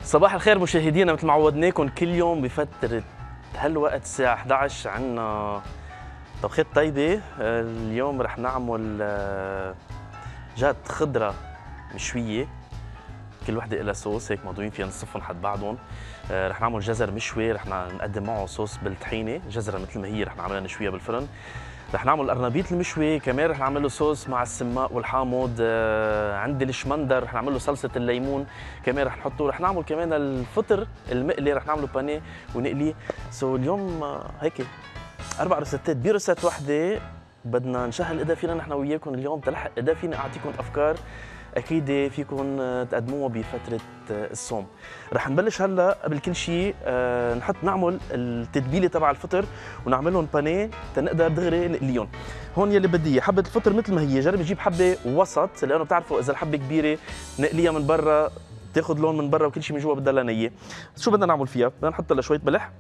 صباح الخير مشاهدينا، مثل ما عودناكم كل يوم بفترة هالوقت الساعة 11 عنا طبخات طيبة. اليوم رح نعمل جات خضرة مشوية، كل وحدة لها صوص هيك مضوين فيها نصفهم حد بعضهم. رح نعمل جزر مشوي، رح نقدم معه صوص بالطحينة، جزرة مثل ما هي رح نعملها نشويها بالفرن. رح نعمل قرنبيط المشوي كمان، رح نعمل له صوص مع السماق والحامض. عندي الشمندر رح نعمل له صلصه الليمون كمان رح نحطه. رح نعمل كمان الفطر المقلي، رح نعمله بانيه ونقليه. اليوم هيك 4 ريستات بريست وحده. بدنا نشهل اذا فينا نحن وياكم اليوم تلحق، اذا فيني اعطيكم افكار اكيد فيكم تقدموها بفتره الصوم. رح نبلش هلا قبل كل شيء نعمل التتبيله تبع الفطر ونعملهم بانيه تنقدر دغري نقليهم. هون يلي بدي اياه حبه الفطر مثل ما هي، جرب تجيب حبه وسط لانه بتعرفوا اذا الحبه كبيره نقليها من برا تاخذ لون من برا وكل شيء من جوا بدها لها نيه. شو بدنا نعمل فيها؟ بدنا نحط لها شويه ملح،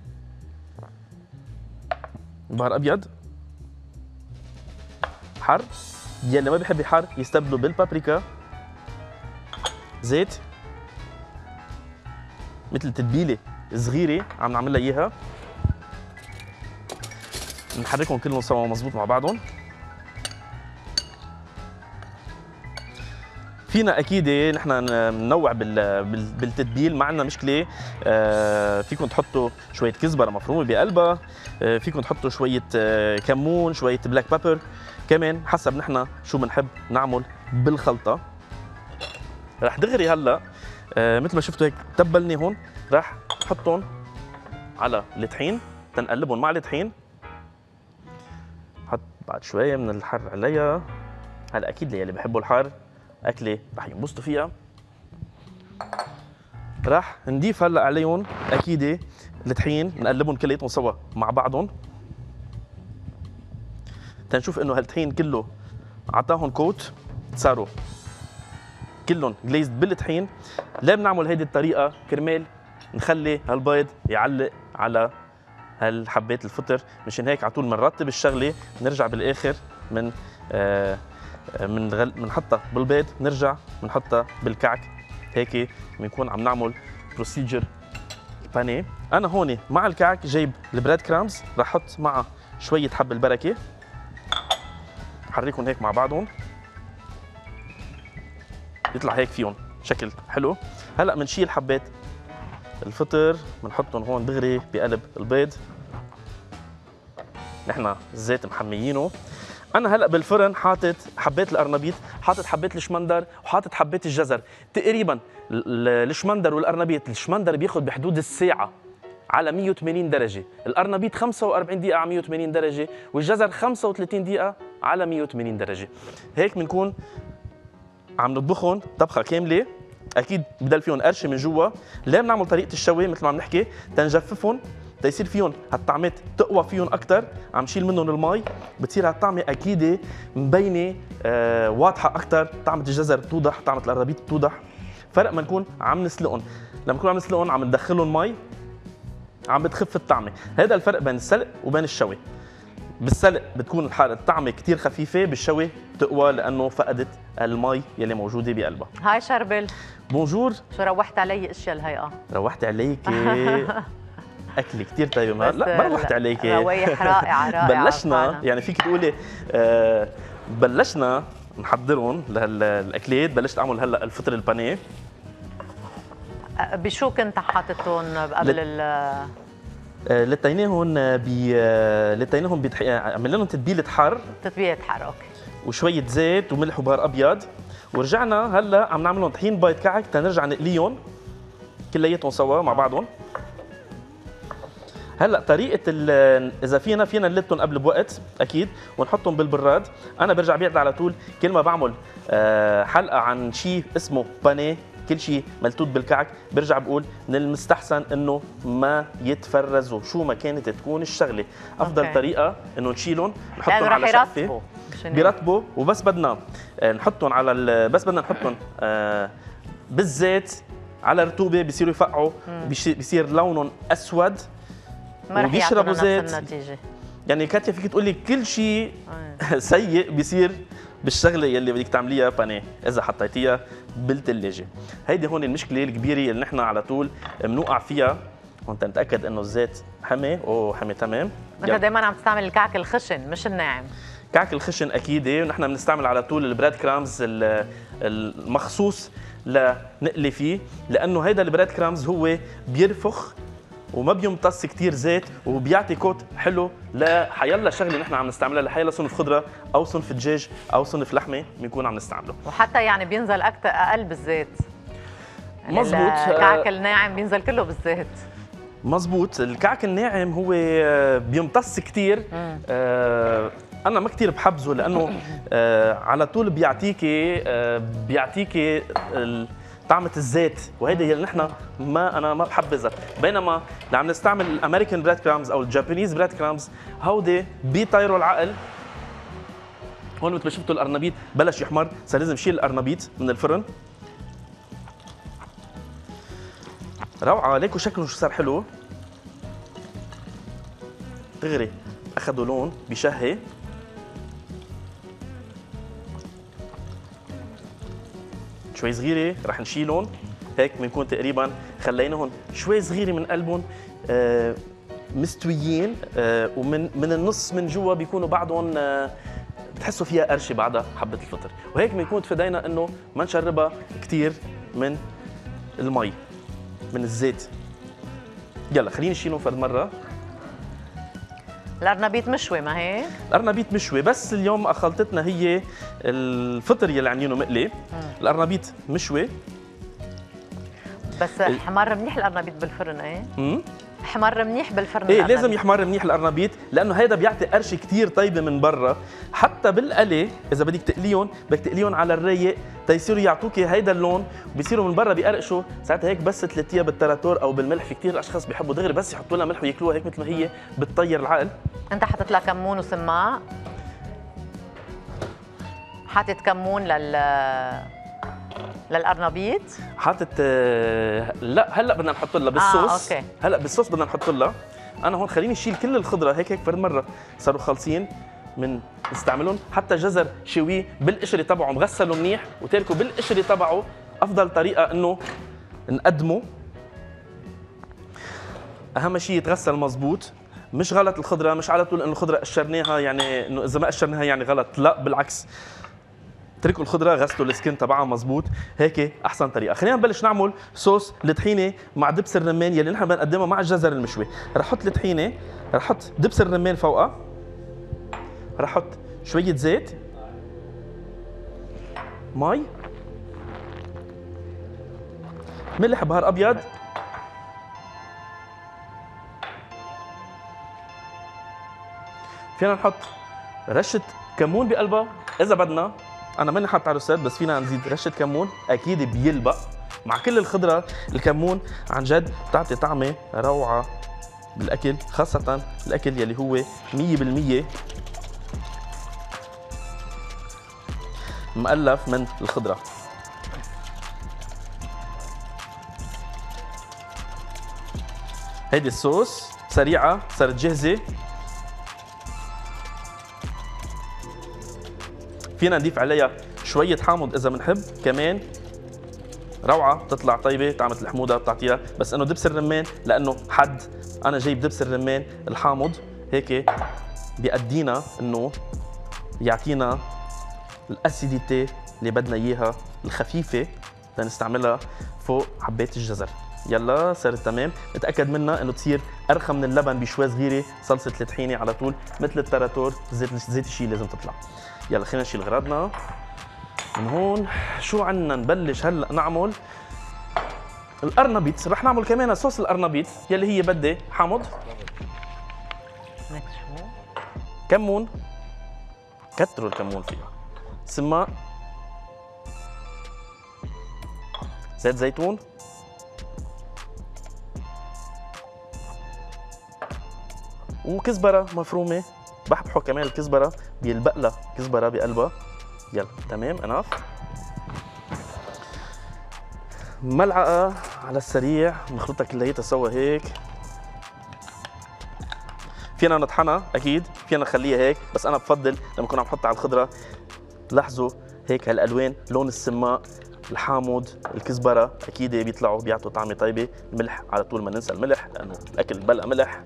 بهار ابيض حر، يلي ما بيحب الحار يستبدله بالبابريكا، زيت، مثل تتبيله صغيره عم نعمل لها اياها. نحركهم كلهم سوا مزبوط مع بعضهم. فينا اكيد نحن ننوع بالتتبيل، ما عندنا مشكله. فيكم تحطوا شويه كزبره مفرومه بقلبها، فيكم تحطوا شويه كمون، شويه بلاك بيبر كمان حسب نحن شو بنحب نعمل بالخلطه. رح دغري هلا مثل ما شفتوا هيك تبلني هون، رح نحطهم على الطحين تنقلبهم مع الطحين. حط بعد شويه من الحر عليها، هلا اكيد اللي بحبوا الحار اكله رح ينبسطوا فيها. رح نضيف هلا عليهم اكيد الطحين، نقلبهم كلياتهم سوا مع بعضهم تنشوف انه هالطحين كله عطاهم كوت، صاروا كلهم جليزد بالطحين. ليه بنعمل هيدي الطريقه؟ كرمال نخلي هالبيض يعلق على هالحبات الفطر، مشان هيك على طول بنرتب الشغله، بنرجع بالاخر من بنحطها بالبيض، بنرجع بنحطها بالكعك. هيك بنكون عم نعمل بروسيجر بانيه. انا هون مع الكعك جايب البريد كرامز، رح احط معها شويه حب البركه، حركهم هيك مع بعضهم يطلع هيك فيهم شكل حلو. هلا بنشيل حبات الفطر بنحطهم هون دغري بقلب البيض. نحن الزيت محميينه. انا هلا بالفرن حاطط حبات القرنبيط، حاطط حبات الشمندر، وحاطط حبات الجزر. تقريبا الشمندر والقرنبيط، الشمندر بياخذ بحدود الساعه على 180 درجه، القرنبيط 45 دقيقه على 180 درجه، والجزر 35 دقيقه على 180 درجه. هيك بنكون عم نطبخهم طبخه كامله. اكيد بضل فيهم قرشه من جوا. ليه بنعمل طريقه الشوي مثل ما عم نحكي؟ تنجففهم تيصير فيهم هالطعمات تقوى فيهم اكثر، عم شيل منهم المي، بتصير هالطعمه اكيد مبينه واضحه اكثر. طعمه الجزر بتوضح، طعمه القرنبيط بتوضح. فرق ما نكون عم نسلقهم، لما نكون عم نسلقهم عم ندخلهم مي عم بتخف الطعمه. هذا الفرق بين السلق وبين الشوي. بالسلق بتكون الطعمه كثير خفيفه، بالشوي بتقوى لانه فقدت المي يلي موجوده بقلبها. هاي شربل، بونجور. شو روحت علي اشياء الهيئه؟ روحت عليك اكل كثير طيبه. لا ما روحت عليك، روايح رائعه رائعه. بلشنا يعني فيك تقولي بلشنا نحضرهم لهالاكلات. بلشت اعمل هلا الفطر البانيه. بشو كنت حاططهم قبل لتيناهم عملنا لهم تتبيله حر. تتبيله حر، اوكي. وشويه زيت وملح وبهار ابيض. ورجعنا هلا عم نعمل لهم طحين بيض كعك تنرجع نقليهم كلياتهم سوا مع بعضهم. هلا طريقه اذا فينا نلتهم قبل بوقت اكيد ونحطهم بالبراد. انا برجع بيعد على طول كل ما بعمل حلقه عن شيء اسمه بانيه، كل شيء ملتوت بالكعك، برجع بقول من المستحسن انه ما يتفرزوا شو ما كانت تكون الشغله. افضل طريقه انه نشيلهم نحطهم على شقفه بيرطبوا، وبس بدنا نحطهم على بس بدنا نحطهم بالزيت على رطوبه بيصيروا يفقعوا، بيصير لونهم اسود وبيشربوا زيت. النتيجة. يعني كاتيا فيك تقولي كل شيء سيء بيصير بالشغله يلي بدك تعمليها بانيه اذا حطيتيها بالثلاجه. هيدي هون المشكله الكبيره اللي نحن على طول بنوقع فيها. هون تنتاكد انه الزيت حمي. حمي تمام. انت دائما عم تستعمل الكعك الخشن مش الناعم. كعك الخشن اكيد، ونحن بنستعمل على طول البريد كرامز المخصوص لنقلي فيه، لانه هيدا البريد كرامز هو بيرفخ وما بيمتص كثير زيت وبيعطي كوت حلو لحيلا شغله نحن عم نستعملها، لحيلا صنف خضره او صنف دجاج او صنف لحمه بنكون عم نستعمله. وحتى يعني بينزل اقل بالزيت. يعني مزبوط. الكعك الناعم بينزل كله بالزيت. مزبوط. الكعك الناعم هو بيمتص كثير. انا ما كثير بحبذه لانه على طول بيعطيكي طعمة الزيت، وهيدا اللي نحن انا ما بحبذها. بينما اللي عم نستعمل الامريكان بريد كرامز او الجابانيز بريد كرامز هودي بيطيروا العقل. هون مثل ما شفتوا القرنبيط بلش يحمر، صار لازم شيل القرنبيط من الفرن. روعه. ليكوا شكله شو صار حلو، دغري اخذوا لون بشهي. شوي صغيره رح نشيلهم هيك، بنكون تقريبا خليناهم شوي صغيره من قلبهم مستويين، ومن النص من جوا بيكونوا بعضهم بتحسوا فيها قرشه بعدها حبه الفطر. وهيك بنكون تفادينا انه ما نشربها كثير من المي من الزيت. يلا خلينا نشيلهم فرد مره. القرنبيط مشوي ما هيك؟ القرنبيط مشوي، بس اليوم خلطتنا هي الفطر يلي عاملينه مقلي. القرنبيط مشوي بس حمر منيح القرنبيط بالفرن. ايه حمر منيح بالفرن. ايه لازم يحمر منيح القرنبيط، لانه هيدا بيعطي قرشه كثير طيبه من برا. حتى بالقلي اذا بدك تقليهم بدك تقليهم على الرايق تيصيروا يعطوكي هيدا اللون، وبيصيروا من برا بيقرقشوا. ساعتها هيك بس تلتيها بالتراتور او بالملح. في كثير اشخاص بيحبوا دغري بس يحطوا لها ملح وياكلوها هيك مثل ما هي، بتطير العقل. انت حطيت لها كمون وسماق؟ حاطط كمون للقرنبيط؟ حاطط لا هلا بدنا نحط لها بالصوص. اوكي. هلا بالصوص بدنا نحط لها. انا هون خليني اشيل كل الخضره هيك فرد مره صاروا خالصين من نستعملهم. حتى جزر شويه بالقشره تبعه مغسله منيح وتركه بالقشره تبعه، افضل طريقه انه نقدمه. اهم شيء يتغسل مزبوط. مش غلط الخضره، مش على طول انه الخضره قشرناها يعني انه اذا ما قشرناها يعني غلط، لا بالعكس. اتركوا الخضره غسلوا السكن تبعها مزبوط، هيك احسن طريقه. خلينا نبلش نعمل صوص الطحينه مع دبس الرمان يلي نحن بنقدمها مع الجزر المشوي. رح احط الطحينه، رح احط دبس الرمان فوقها، رح احط شويه زيت، مي، ملح، بهار ابيض، فينا نحط رشه كمون بقلبها اذا بدنا. انا ماني حاط عروسات بس فينا نزيد رشه كمون، اكيد بيلبق مع كل الخضره. الكمون عن جد بتعطي طعمه روعه بالاكل، خاصه الاكل يلي هو 100% مؤلف من الخضره. هيدي الصوص سريعه صارت جاهزه. فينا نضيف عليها شوية حامض إذا بنحب كمان، روعة بتطلع طيبة. طعمة الحموضة بتعطيها، بس إنه دبس الرمان لأنه حد أنا جايب دبس الرمان الحامض هيك بيأدينا إنه يعطينا الأسيديتي اللي بدنا إياها الخفيفة لنستعملها فوق حبات الجزر. يلا صارت تمام. نتأكد منها إنه تصير أرخى من اللبن بشوي صغيرة. صلصة الطحينة على طول مثل التراتور، زيت الشي لازم تطلع. يلا خلينا نشيل غراضنا من هون. شو عنا نبلش هلا نعمل؟ القرنبيط. رح نعمل كمان صوص القرنبيط يلي هي بدي حامض، كمون، كتروا الكمون فيها، سماق، زيت زيتون، وكزبره مفرومه. بحبحه كمان الكزبره، بيلبق لها كزبره بقلبها. يلا تمام اناف. ملعقه على السريع بنخلطها كلياتها سوا هيك. فينا نطحنها اكيد، فينا نخليها هيك، بس انا بفضل لما اكون عم بحطها على الخضره لاحظوا هيك هالالوان، لون السماق، الحامض، الكزبره اكيد بيطلعوا بيعطوا طعمه طيبه. الملح على طول ما ننسى الملح، لانه الاكل بلا ملح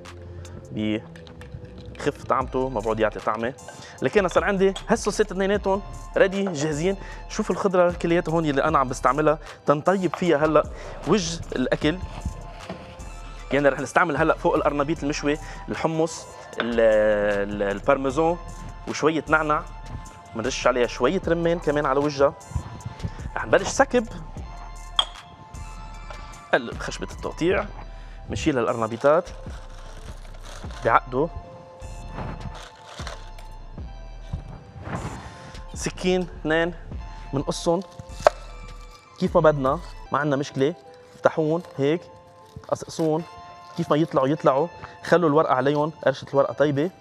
بخف طعمته، ما بعود يعطي طعمه. لكن صار عندي هالصوصات اثنيناتهم ريدي جاهزين. شوفوا الخضره كلياتها هون اللي انا عم بستعملها تنطيب فيها هلا وجه الاكل. يعني رح نستعمل هلا فوق القرنبيط المشوي الحمص، البارميزان، وشويه نعنع. بنرش عليها شويه رمان كمان على وجهها. رح نبلش سكب. قلب خشبه التقطيع، بنشيل هالقرنبيطات بعقده. سكين 2 بنقصهم كيف ما بدنا، ما عندنا مشكله. افتحوهم هيك، قصقصوهم كيف ما يطلعوا. خلوا الورقه عليهم، قرشه الورقه طيبه.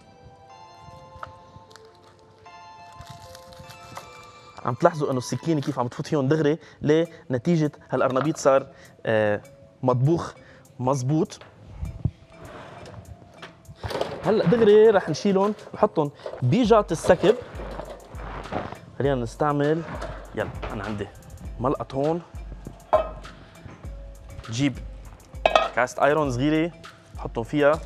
عم تلاحظوا انه السكينه كيف عم تفوت فيهم دغري. ليه؟ نتيجه هالقرنبيط صار مطبوخ مزبوط. هلا دغري رح نشيلهم نحطهم بجات السكب. خلينا نستعمل، يلا انا عندي ملقط هون. جيب كاسة ايرون صغيره، حطهم فيها،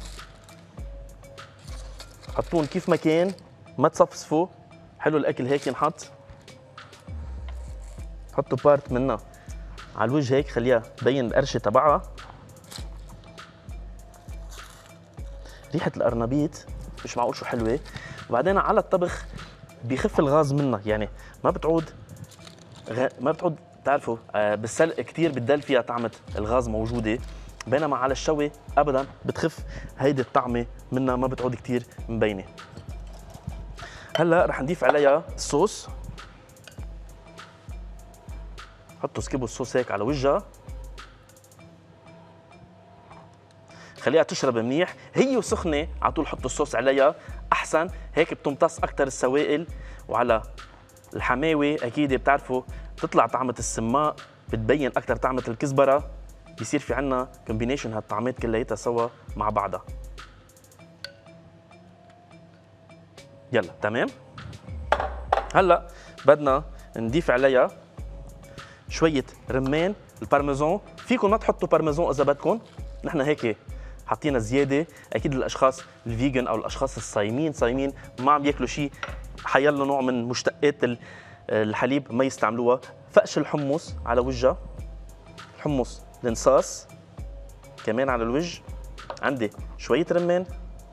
حطون كيف ما كان، ما تصفصفوا. حلو الاكل هيك ينحط. حطوا بارت منها على الوجه هيك، خليها تبين القرشه تبعها. ريحه القرنبيط مش معقول شو حلوه. وبعدين على الطبخ بيخف الغاز منها، يعني ما بتعود تعرفوا بالسلق كثير بتدل فيها طعمه الغاز موجوده، بينما على الشوي ابدا بتخف هيدي الطعمه منها، ما بتعود كثير مبينه. هلا رح نضيف عليها الصوص. حطوا سكبوا الصوص هيك على وجهها، خليها تشرب منيح. هي وسخنه على طول حطوا الصوص عليها احسن، هيك بتمتص اكثر السوائل. وعلى الحماوي اكيد بتعرفوا بتطلع طعمه السماق، بتبين اكثر طعمه الكزبره، بيصير في عنا كومبينيشن هالطعمات كلياتها سوا مع بعضها. يلا تمام. هلا بدنا نضيف عليها شويه رمان البارميزان. فيكم ما تحطوا بارميزان اذا بدكم، نحن هيك حاطينها زياده. اكيد الاشخاص الفيجن او الاشخاص الصايمين ما عم ياكلوا شيء حيلا نوع من مشتقات الحليب ما يستعملوها. فقش الحمص على وجهها، الحمص الانصاص كمان على الوجه. عندي شويه رمان،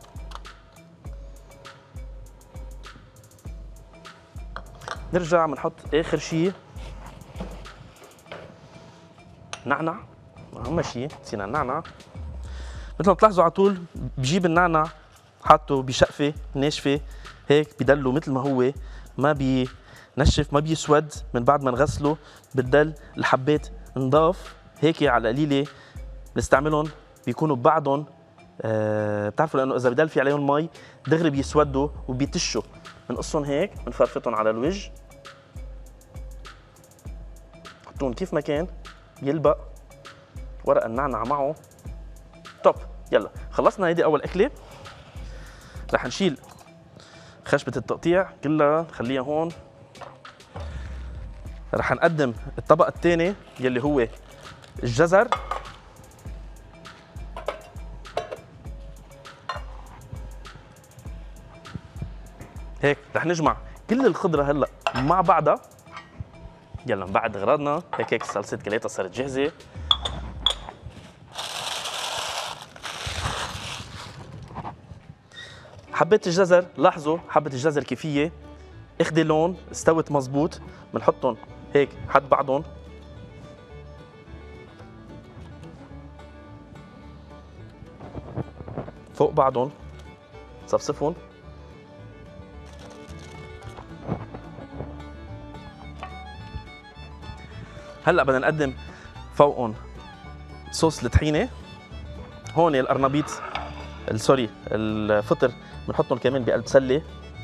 نرجع بنحط اخر شيء نعنع. اهم شيء نسينا النعنع. مثل ما بتلاحظوا على طول بجيب النعنع حاطه بشقفه ناشفه هيك، بضله مثل ما هو، ما بينشف، ما بيسود من بعد ما نغسله. بتضل الحبات نضاف هيك على قليله. بنستعملهم بيكونوا ببعضهم، بتعرفوا لانه اذا بضل في عليهم مي دغري بيسودوا وبيتشوا. بنقصهم هيك، بنفرفتهم على الوجه، حطون كيف ما كان، يلبق ورق النعنع معه. توب. يلا خلصنا هيدي اول اكله. رح نشيل خشبه التقطيع كلها نخليها هون. رح نقدم الطبق الثاني يلي هو الجزر. هيك رح نجمع كل الخضره هلا مع بعضها. يلا من بعد غراضنا هيك الصلصه كلياتها صارت جاهزه. حبات الجزر، لاحظوا حبة الجزر كيف هي اخذي لون، استوت مزبوط. بنحطهم هيك حد بعضهم. فوق بعضهم، صفصفهم. هلا بدنا نقدم فوقهم صوص الطحينة. هون القرنبيط سوري الفطر بنحطهم كمان بقلب سله.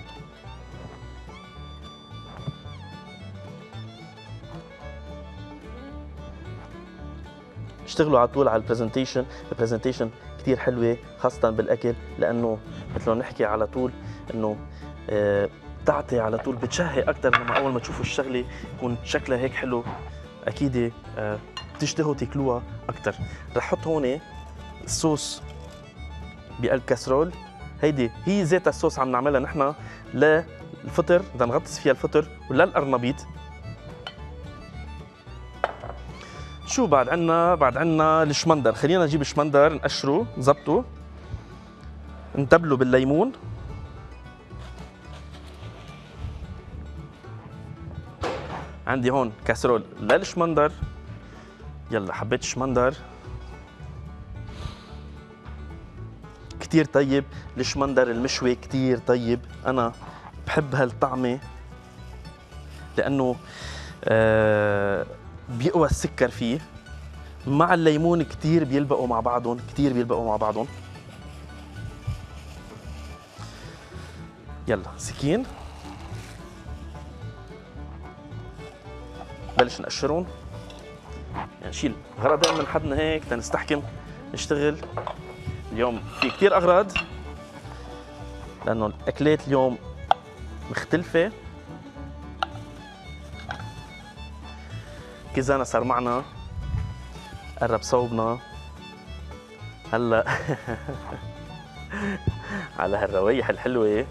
اشتغلوا على طول على البرزنتيشن كثير حلوه خاصه بالاكل، لانه مثل ما بنحكي على طول انه بتعطي على طول، بتشهي اكثر لما اول ما تشوفوا الشغله يكون شكلها هيك حلو. اكيد بتشتهوا تاكلوها اكثر. رح احط هون الصوص بقلب كاسرول. هيدي هي ذات الصوص عم نعملها نحن للفطر، بدنا نغطس فيها الفطر وللقرنبيط. شو بعد عنا؟ بعد عنا الشمندر. خلينا نجيب الشمندر نقشره نظبطه، نتبله بالليمون. عندي هون كاسرول للشمندر. يلا حبيت الشمندر كتير طيب. الشمندر المشوي كتير طيب، أنا بحب هالطعمة لأنه بيقوى السكر فيه مع الليمون، كتير بيلبقوا مع بعضهم، كتير بيلبقوا مع بعضهم. يلا سكين بلش نقشرهم. يعني نشيل غرضين من حدنا هيك تنستحكم نشتغل. اليوم في كتير أغراض لأنه الأكلات اليوم مختلفة. كيزانا صار معنا، قرب صوبنا هلا على هالروايح الحلوة.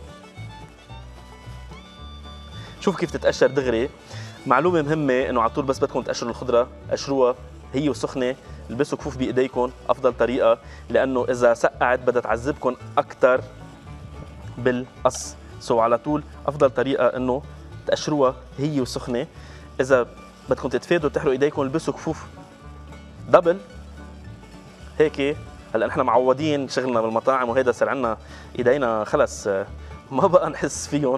شوف كيف تتقشر دغري. معلومة مهمة انه على طول بس بدكم تقشروا الخضرة قشروها هي وسخنة. البسوا كفوف بايديكم افضل طريقة، لانه اذا سقعت بدها تعذبكم اكثر بالقص. على طول افضل طريقة انه تقشروها هي وسخنة. اذا بدكم تتفادوا تحرقوا ايديكم البسوا كفوف دبل هيك. هلا نحن معودين شغلنا بالمطاعم وهيدا صار عندنا ايدينا خلص ما بقى نحس فيهم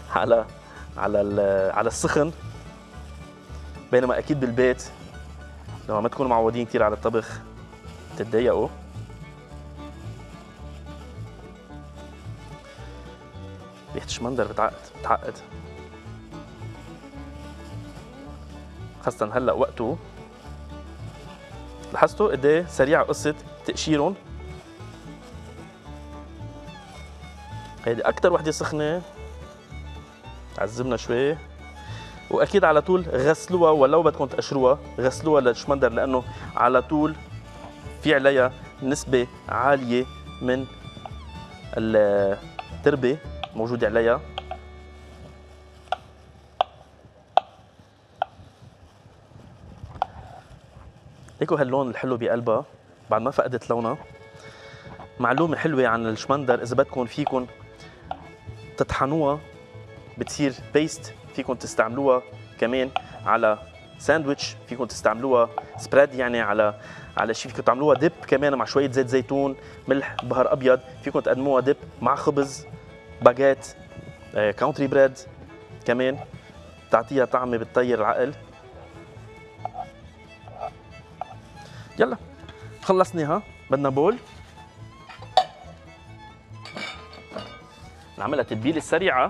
على السخن. بينما اكيد بالبيت لما ما تكونوا معودين كثير على الطبخ تتضايقوا. ريحة الشمندر بتعقد خاصة هلا وقته. لاحظتوا قد ايه سريعة قصة تقشيرهم. هيدي أكثر وحدة سخنة عذبنا شوي. واكيد على طول غسلوها، ولو بدكم تقشروها غسلوها للشمندر لانه على طول في عليها نسبة عالية من التربة موجودة عليها. ليكوا هاللون الحلو بقلبها بعد ما فقدت لونها. معلومة حلوة عن الشمندر، إذا بدكم فيكم تطحنوها بتصير بيست. فيكم تستعملوها كمان على ساندويتش، فيكم تستعملوها سبريد يعني على شيء. فيكم تعملوها ديب كمان مع شوية زيت زيتون، ملح، بهار أبيض. فيكم تقدموها ديب مع خبز، باجيت، كاونتري بريد كمان. تعطيها طعمة بتطير العقل. يلا خلصناها. بدنا بول نعملها تتبيلة سريعة.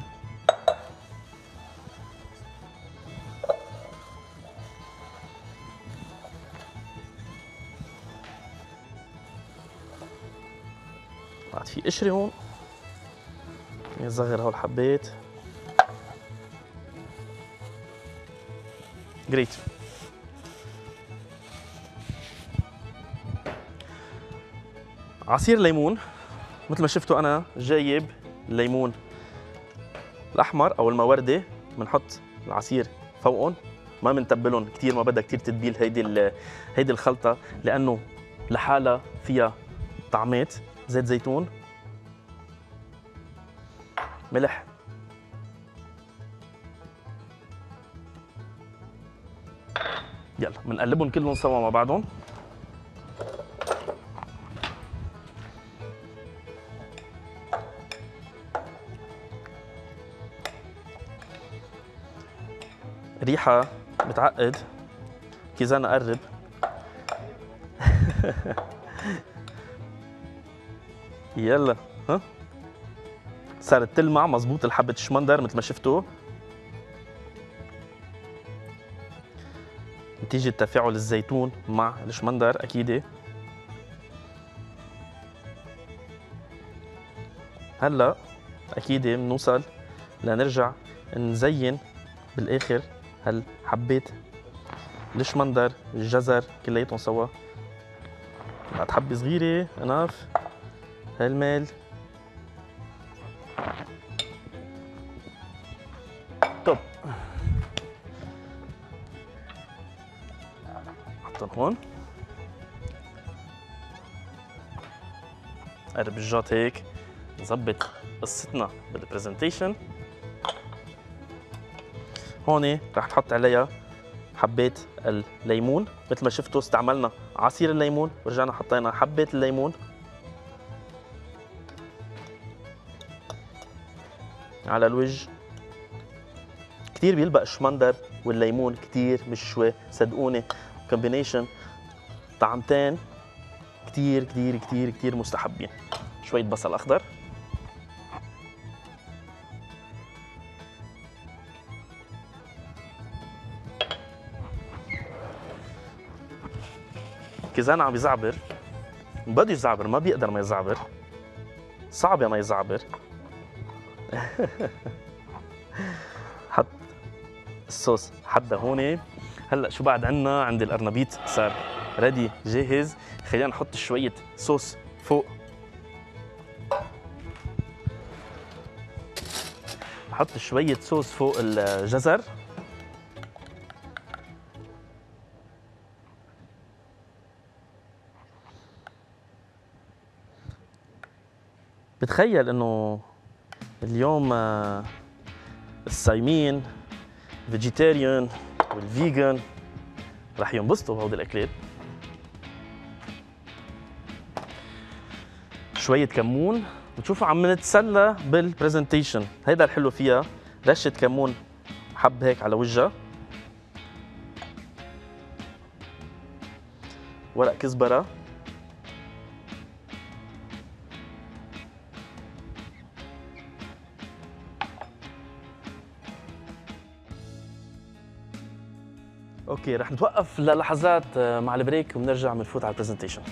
بعد في قشرة هون نصغر هول الحبات. جريت. عصير ليمون. مثل ما شفتوا انا جايب الليمون الاحمر او الموردي، بنحط العصير فوقهم، ما بنتبلهم كثير، ما بدها كثير تتبيل هيدي الخلطه لانه لحالها فيها طعمات. زيت زيتون، ملح، يلا بنقلبهم كلهم سوا مع بعضهم. ريحة بتعقد. كيزانا قرب يلا ها صارت تلمع مزبوط الحبة الشمندر مثل ما شفتوا نتيجة تفاعل الزيتون مع الشمندر أكيد. هلا أكيد بنوصل لنرجع نزين بالاخر هالحبات الشمندر الجزر كلياتهم سوا. بعد حبه صغيره اناف هالمال توب. حطهم هون قرب الجات هيك نظبط قصتنا بالبرزنتيشن. هون رح تحط عليها حبات الليمون، مثل ما شفتوا استعملنا عصير الليمون ورجعنا حطينا حبات الليمون على الوجه. كتير بيلبق الشمندر والليمون كتير مش شوي، صدقوني كومبينيشن طعمتين كتير كتير كتير كتير مستحبين. شوية بصل أخضر، كيزان عم يزعبر، بده يزعبر ما بيقدر ما يزعبر، صعب ما يزعبر. حط الصوص حدا هون. هلا شو بعد عنا؟ عند القرنبيط صار ريدي جاهز. خلينا نحط شوية صوص فوق. نحط شوية صوص فوق الجزر. بتخيل انه اليوم الصايمين فيجيتيريان والفيجن رح ينبسطوا بهودي الاكلات. شوية كمون، بتشوفوا عم نتسلى بالبرزنتيشن. هيدا الحلو فيها، رشة كمون حب هيك على وجهها، ورق كزبرة، اوكي رح نتوقف للحظات مع البريك وبنرجع بنفوت على البرزنتيشن.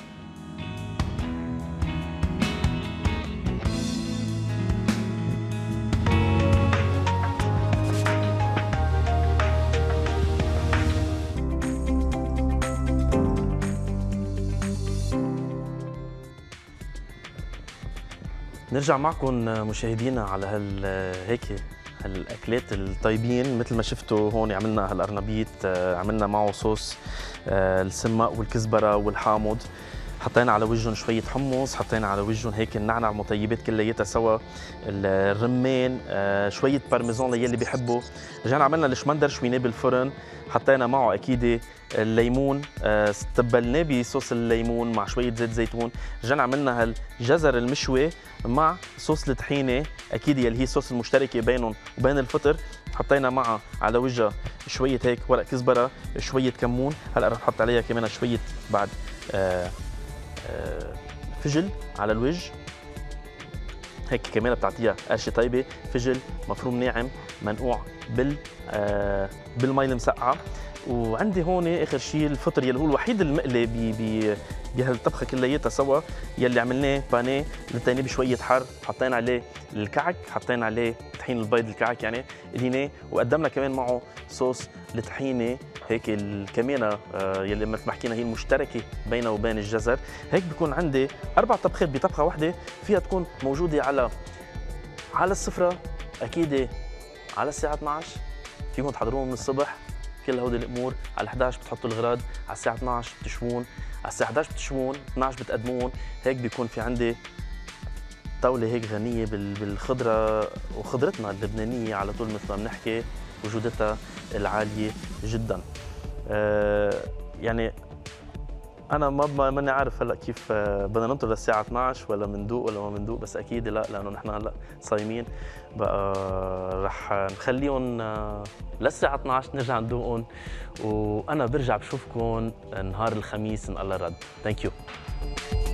نرجع معكم مشاهدينا على هيك هالاكلات الطيبين. مثل ما شفتوا هون عملنا هالقرنبيط، عملنا معه صوص السماق والكزبره والحامض، حطينا على وجههم شويه حمص، حطينا على وجههم هيك النعنع مطيبات كلياتها سوا، الرمان، شويه بارميزان للي بيحبوا. رجعنا عملنا الشمندر شويناه بالفرن، حطينا معه اكيد الليمون، تبلناه بصوص الليمون مع شويه زيت زيتون. رجعنا عملنا هالجزر المشوي مع صوص الطحينه اكيد يلي هي الصوص المشتركه بينهم وبين الفطر. حطينا معها على وجهها شويه هيك ورق كزبره، شويه كمون. هلا رح نحط عليها كمان شويه بعد فجل على الوجه هيك كمان بتعطيها قرشه طيبه. فجل مفروم ناعم منقوع بالمي المسقعه. وعندي هون اخر شيء الفطر يلي هو الوحيد المقلي بهالطبخه كلياتها سوا، يلي عملناه بانيه لتيناه بشويه حر، حطينا عليه الكعك، حطينا عليه طحين البيض الكعك يعني قليناه، وقدمنا كمان معه صوص الطحينه هيك كمان يلي مثل ما حكينا هي المشتركه بينه وبين الجزر. هيك بكون عندي 4 طبخات بطبخه واحده، فيها تكون موجوده على السفره اكيد على الساعه 12. فيكم تحضروهم من الصبح كل هودي الامور. على 11 بتحطوا الغراض، على الساعه 12 بتشوون، على الساعه 11 بتشوون، 12 بتقدمون. هيك بيكون في عندي طاوله هيك غنيه بالخضره وخضرتنا اللبنانيه على طول مثل ما بنحكي، وجودتها العاليه جدا. يعني انا ماني عارف هلا كيف بدنا ننطر للساعه 12 ولا مندوق ولا ما مندوق، بس اكيد لا، لانه نحن هلا صايمين بقى رح نخليهم للساعه 12 نرجع ندوقهم. وانا برجع بشوفكم نهار الخميس ان الله رد. ثانك يو.